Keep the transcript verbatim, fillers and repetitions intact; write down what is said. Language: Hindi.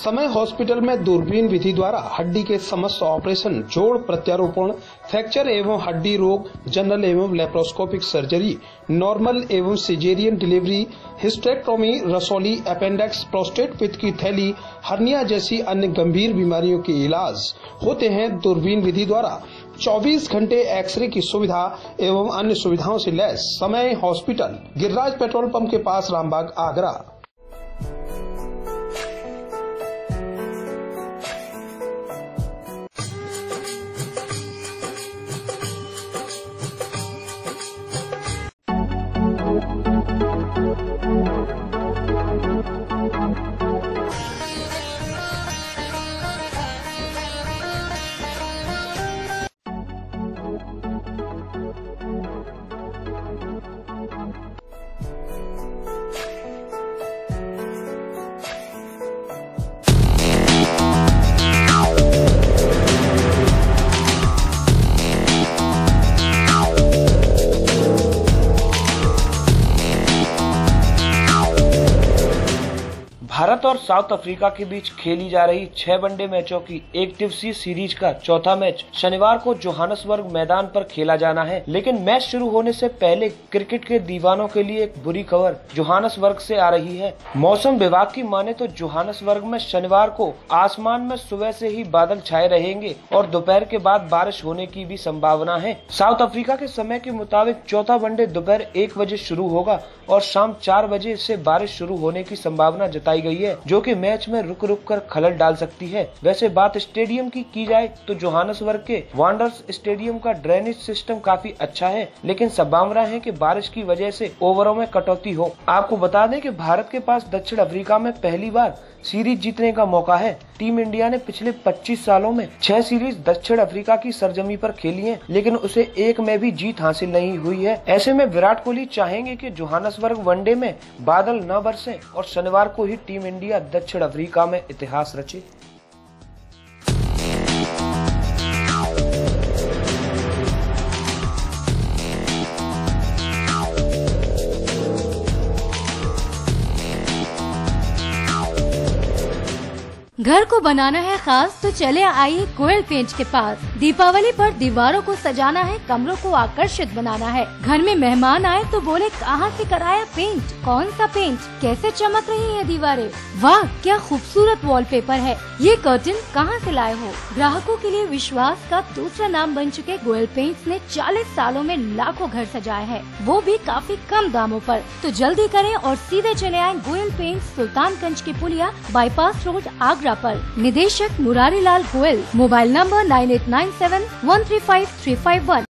समय हॉस्पिटल में दूरबीन विधि द्वारा हड्डी के समस्त ऑपरेशन, जोड़ प्रत्यारोपण, फ्रैक्चर एवं हड्डी रोग, जनरल एवं लेप्रोस्कोपिक सर्जरी, नॉर्मल एवं सिजेरियन डिलीवरी, हिस्टेक्टोमी, रसौली, अपेंडिक्स, प्रोस्टेट पित्त की थैली, हर्निया जैसी अन्य गंभीर बीमारियों के इलाज होते हैं। दूरबीन विधि द्वारा चौबीस घंटे एक्सरे की सुविधा एवं अन्य सुविधाओं से लैस समय हॉस्पिटल, गिरिराज पेट्रोल पंप के पास, रामबाग, आगरा। भारत और साउथ अफ्रीका के बीच खेली जा रही छह वनडे मैचों की एक दिवसीय सीरीज का चौथा मैच शनिवार को जोहानसबर्ग मैदान पर खेला जाना है। लेकिन मैच शुरू होने से पहले क्रिकेट के दीवानों के लिए एक बुरी खबर जोहानसबर्ग से आ रही है। मौसम विभाग की माने तो जोहानसबर्ग में शनिवार को आसमान में सुबह से ही बादल छाए रहेंगे और दोपहर के बाद बारिश होने की भी संभावना है। साउथ अफ्रीका के समय के मुताबिक चौथा वनडे दोपहर एक बजे शुरू होगा और शाम चार बजे से बारिश शुरू होने की संभावना जताई गई है, जो कि मैच में रुक रुक कर खलल डाल सकती है। वैसे बात स्टेडियम की की जाए तो जोहानसबर्ग के वांडरर्स स्टेडियम का ड्रेनेज सिस्टम काफी अच्छा है, लेकिन संभावना है कि बारिश की वजह से ओवरों में कटौती हो। आपको बता दें कि भारत के पास दक्षिण अफ्रीका में पहली बार सीरीज जीतने का मौका है। टीम इंडिया ने पिछले पच्चीस सालों में छह सीरीज दक्षिण अफ्रीका की सरजमी पर खेली हैं, लेकिन उसे एक में भी जीत हासिल नहीं हुई है। ऐसे में विराट कोहली चाहेंगे कि जोहानसबर्ग वनडे में बादल न बरसें और शनिवार को ही टीम इंडिया दक्षिण अफ्रीका में इतिहास रचे। घर को बनाना है खास तो चले आइए गोयल पेंट के पास। दीपावली पर दीवारों को सजाना है, कमरों को आकर्षित बनाना है। घर में मेहमान आए तो बोले कहाँ से कराया पेंट, कौन सा पेंट, कैसे चमक रही है दीवारें, वाह क्या खूबसूरत वॉलपेपर है, ये कर्टन कहाँ से लाए हो। ग्राहकों के लिए विश्वास का दूसरा नाम बन चुके गोयल पेंट्स ने चालीस सालों में लाखों घर सजाए हैं, वो भी काफी कम दामों पर। तो जल्दी करें और सीधे चले आए गोयल पेंट्स, सुल्तानगंज की पुलिया, बाईपास रोड, आगरा पर। निदेशक Murari Lal Goyal. Mobile number nine eight nine seven one three five three five one.